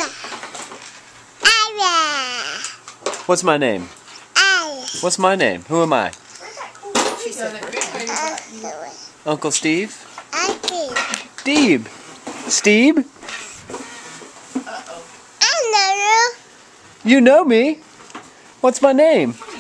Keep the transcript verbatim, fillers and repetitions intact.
What's my name? What's my name? Who am I? Uncle Steve? Steve. Steve? Uh-oh. I know you. You know me? What's my name?